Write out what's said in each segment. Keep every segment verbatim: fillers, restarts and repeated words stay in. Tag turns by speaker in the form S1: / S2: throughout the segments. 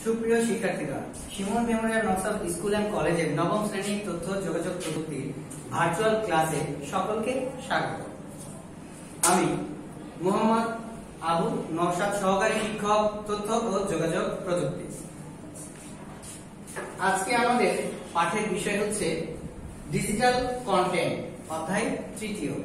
S1: সুপ্রিয় শিক্ষার্থীরা, শিমন মেমোরিয়াল নকশাল স্কুল এন্ড কলেজের নবম শ্রেণীর তথ্য যোগাযোগ প্রযুক্তির ভার্চুয়াল ক্লাসে সকলকে স্বাগত। আমি মোহাম্মদ আবু নওশাদ, সহকারী শিক্ষক, তথ্য ও যোগাযোগ প্রযুক্তি। আজকে আমাদের পাঠের বিষয় হচ্ছে ডিজিটাল কন্টেন্ট, অধ্যায় তৃতীয়।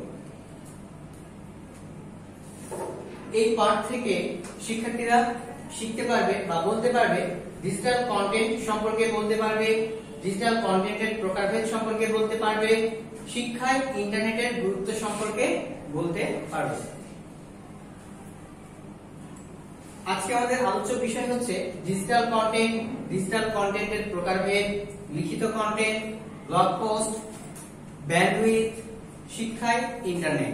S1: এই পাঠ থেকে শিক্ষার্থীরা শিখতে পারবে বা বলতে পারবে ডিজিটাল কন্টেন্ট সম্পর্কে বলতে পারবে, ডিজিটাল কন্টেন্টের প্রকারভেদ সম্পর্কে বলতে পারবে, শিক্ষায় ইন্টারনেটের গুরুত্ব সম্পর্কে বলতে পারবে। আজকে আমাদের আলোচ্য বিষয় হচ্ছে ডিজিটাল কন্টেন্ট, ডিজিটাল কন্টেন্টের প্রকারভেদ, লিখিত কন্টেন্ট, ব্লগ পোস্ট, ব্যান্ডউইথ, শিক্ষায় ইন্টারনেট।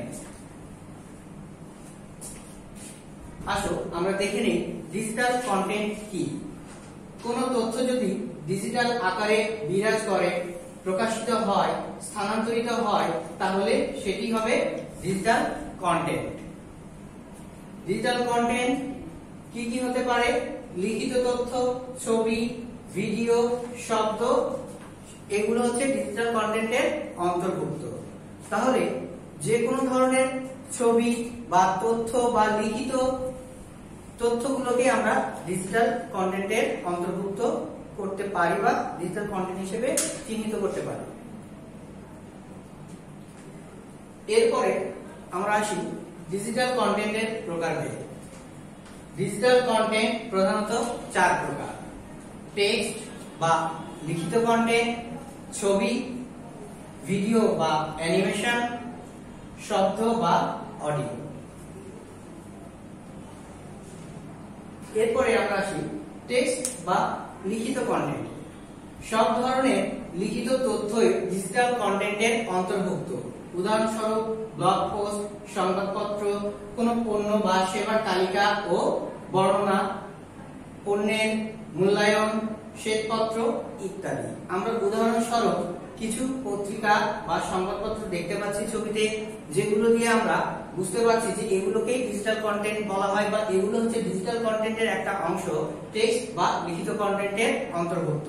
S1: আসো আমরা দেখে নিই ডিজিটাল কন্টেন্ট কি। কোন তথ্য যদি ডিজিটাল আকারে বিরাজ করে, প্রকাশিত হয়, স্থানান্তরিত হয়, তাহলে সেটি হবে ডিজিটাল কন্টেন্ট। ডিজিটাল কন্টেন্ট কি কি হতে পারে? লিখিত তথ্য, ছবি, ভিডিও, শব্দ, এগুলো হচ্ছে ডিজিটাল কন্টেন্টের অন্তর্ভুক্ত। তাহলে যে কোনো ধরনের ছবি বা তথ্য বা লিখিত তথ্যগুলোকে আমরা ডিজিটাল কন্টেন্টের অন্তর্ভুক্ত করতে পারি বা ডিজিটাল কন্টেন্ট হিসেবে চিহ্নিত করতে পারি। এরপরে আমরা আসি ডিজিটাল কন্টেন্টের প্রকারভেদ। ডিজিটাল কন্টেন্ট প্রধানত চার প্রকার: টেক্সট বা লিখিত কন্টেন্ট, ছবি, ভিডিও বা অ্যানিমেশন, শব্দ বা অডিও। এরপরে আমরা আসি টেক্সট বা লিখিত কন্টেন্ট। সব ধরনের লিখিত তথ্যই ডিজিটাল কন্টেন্টের অন্তর্ভুক্ত। উদাহরণস্বরূপ ব্লগ পোস্ট, সংবাদপত্র, কোনো পণ্য বা সেবার তালিকা ও বর্ণনা, পণ্যের মূল্যায়ন, শ্বেতপত্র ইত্যাদি। আমরা উদাহরণস্বরূপ কিছু পত্রিকা বা সংবাদপত্র দেখতে পাচ্ছি ছবিতে, যেগুলো দিয়ে আমরা বুঝতে পারছি যে এগুলোকে ডিজিটাল কন্টেন্ট বলা হয় বা এগুলো হচ্ছে ডিজিটাল কন্টেন্টের একটা অংশ, টেক্সট বা লিখিত কন্টেন্টের অন্তর্ভুক্ত।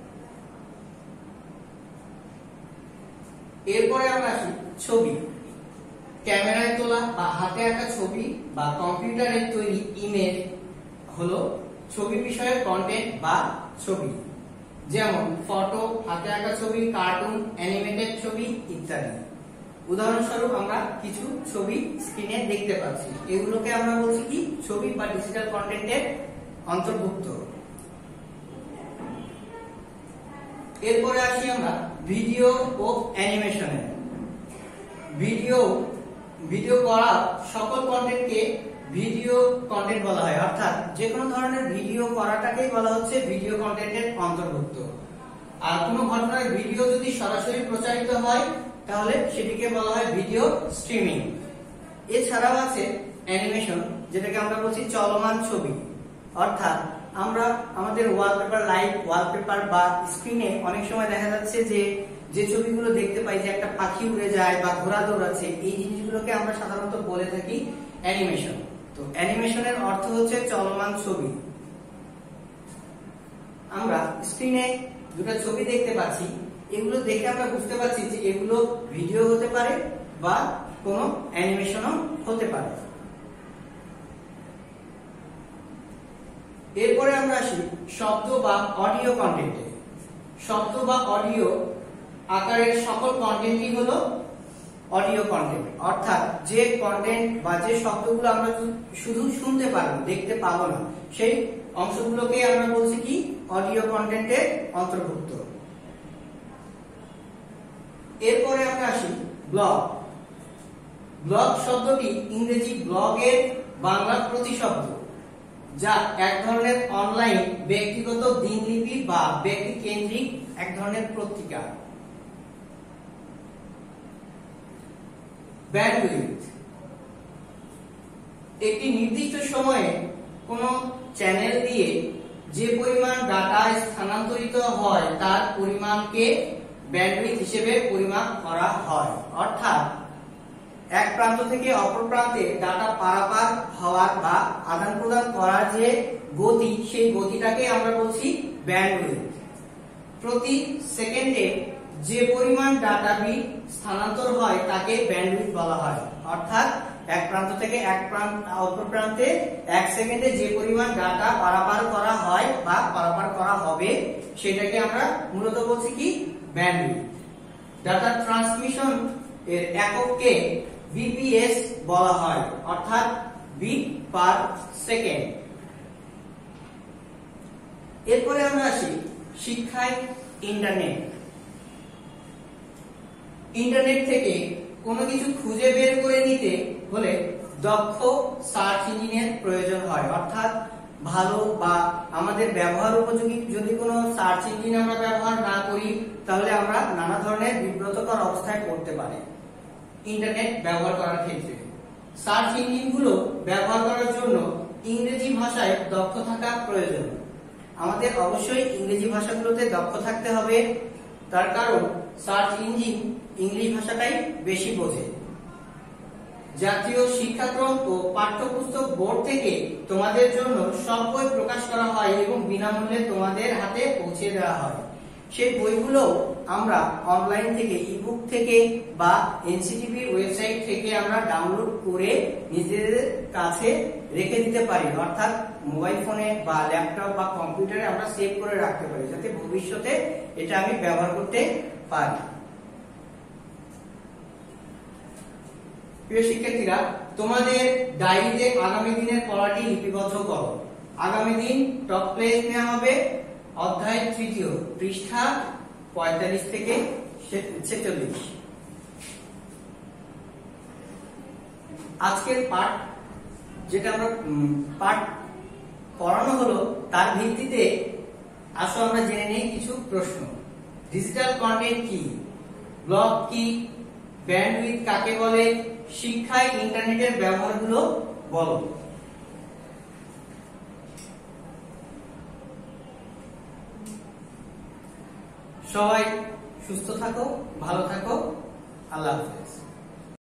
S1: এরপরে আমরা আসি ছবি। ক্যামেরায় তোলা বা হাতে আঁকা ছবি বা কম্পিউটারে তৈরি ইমেজ হলো ছবি বিষয়ক কন্টেন্ট বা ছবি, যেমন ফটো, হাতে আঁকা ছবি, কার্টুন, অ্যানিমেটেড ছবি ইত্যাদি। উদাহরণস্বরূপ আমরা কিছু ছবি স্ক্রিনে দেখতে পাচ্ছি, এগুলোকে আমরা বলছি কি ছবি বা ডিজিটাল কন্টেন্টের অন্তর্ভুক্ত। এরপরে আসি আমরা ভিডিও ও অ্যানিমেশনে। ভিডিও ভিডিও করা সকল কন্টেন্টকে ভিডিও কন্টেন্ট বলা হয়, অর্থাৎ যে কোনো ধরনের ভিডিও করাটাকেই বলা হচ্ছে ভিডিও কন্টেন্টের অন্তর্ভুক্ত। আর কোনো ঘটনার ভিডিও যদি সরাসরি প্রচারিত হয় তাহলে সেটিকে বলা হয় ভিডিও স্ট্রিমিং। এছাড়াও আছে অ্যানিমেশন, যেটাকে আমরা বলছি চলমান ছবি, অর্থাৎ আমরা আমাদের ওয়ালপেপার, লাইট ওয়ালপেপার বা স্ক্রিনে অনেক সময় দেখা যাচ্ছে যে যে ছবিগুলো দেখতে পাই যে একটা পাখি উড়ে যায় বা ঘোড়া দৌড়াচ্ছে, এই জিনিসগুলোকে আমরা সাধারণত বলে থাকি অ্যানিমেশন। তো অ্যানিমেশনের অর্থ হচ্ছে চলমান ছবি। আমরা স্ক্রিনে দুটো ছবি দেখতে পাচ্ছি, এগুলো দেখে আমরা বুঝতে পারছি যে এগুলো ভিডিও হতে পারে বা কোনো অ্যানিমেশনও হতে পারে। এরপরে আমরা আসি শব্দ বা অডিও কন্টেন্টে। শব্দ বা অডিও আকারের সকল কন্টেন্টই হলো অডিও কন্টেন্ট, অর্থাৎ যে কন্টেন্ট বা যে শব্দগুলো আমরা শুধু শুনতে পারবো, দেখতে পাবো না, সেই অংশগুলোকে আমরা বলছি কি অডিও কন্টেন্টের অন্তর্ভুক্ত। এরপরে আমরা আসি ব্লগ। ব্লগ শব্দটি ইংরেজি ব্লগের বাংলা প্রতিশব্দ, যা এক ধরনের অনলাইন ব্যক্তিগত দিনলিপি বা ব্যক্তি কেন্দ্রিক এক ধরনের পত্রিকা। ব্যান্ডউইথ একটি নির্দিষ্ট সময়ে কোন চ্যানেল দিয়ে যে পরিমাণ ডাটা স্থানান্তরিত হয় তার পরিমাণকে ব্যান্ডউইথ হিসেবে পরিমাপ করা হয়। অর্থাৎ এক প্রান্ত থেকে অপর প্রান্তে ডাটা পারাপার হওয়ার বা আদান প্রদান করার যে গতি, সেই গতিটাকে আমরা বলছি ব্যান্ডউইথ। প্রতি সেকেন্ডে যে পরিমাণ ডাটা বিট স্থানান্তর হয় তাকে ব্যান্ডউইথ বলা হয়। অর্থাৎ এক প্রান্ত থেকে এক প্রান্ত অপর প্রান্তে এক সেকেন্ডে যে পরিমাণ ডাটা পারাপার করা হয় বা পারাপার করা হবে সেটাকে আমরা মূলত বলছি কি ব্যান্ডউইথ। ডাটা ট্রান্সমিশন এর একককে বিপিএস বলা হয়, অর্থাৎ বিট পার সেকেন্ড। এরপরে আমরা আসি শিক্ষায় ইন্টারনেট। ইন্টারনেট থেকে কোনো কিছু খুঁজে বের করে নিতে হলে দক্ষ সার্চ ইঞ্জিনের প্রয়োজন হয়। অর্থাৎ ভালো বা আমাদের ব্যবহার উপযোগী যদি কোনো সার্চ ইঞ্জিন আমরা ব্যবহার না করি তাহলে আমরা নানা ধরনের বিব্রতকর অবস্থায় পড়তে পারি ইন্টারনেট ব্যবহার করার ক্ষেত্রে। সার্চ ইঞ্জিনগুলো ব্যবহার করার জন্য ইংরেজি ভাষায় দক্ষ থাকা প্রয়োজন। আমাদের অবশ্যই ইংরেজি ভাষাগুলোতে দক্ষ থাকতে হবে, তার কারণ সার্চ ইঞ্জিন ইংলিশ ভাষাটাই বেশি বোঝে। জাতীয় শিক্ষাক্রম ও পাঠ্যপুস্তক বোর্ড থেকে তোমাদের জন্য সব বই প্রকাশ করা হয় এবং বিনামূল্যে তোমাদের হাতে পৌঁছে দেওয়া হয়। সেই বইগুলো আমরা অনলাইন থেকে, ইবুক থেকে বা এনসিটিভির ওয়েবসাইট থেকে আমরা ডাউনলোড করে নিজেদের কাছে রেখে দিতে পারি। অর্থাৎ মোবাইল ফোনে বা ল্যাপটপ বা কম্পিউটারে আমরা সেভ করে রাখতে পারি, যাতে ভবিষ্যতে এটা আমি ব্যবহার করতে পারি। প্রিয় শিক্ষার্থীরা, তোমাদের ডায়েরিতে আগামী দিনের পড়াটি লিপিবদ্ধ করো। আগামী দিন টপ প্লেস নেওয়া হবে অধ্যায় তৃতীয়, পৃষ্ঠা পঁয়তাল্লিশ থেকে ছেচল্লিশ। আজকের পাঠ যেটা আমরা পাঠ পড়ানো হলো তার ভিত্তিতে আসো আমরা জেনে নিই কিছু প্রশ্ন। ডিজিটাল কন্টেন্ট কি? ব্লগ কি? ব্যান্ডউইথ কাকে বলে? শিক্ষায় ইন্টারনেটের ব্যবহারগুলো বলো। সবাই সুস্থ থাকো, ভালো থাকো, আল্লাহ হাফেজ।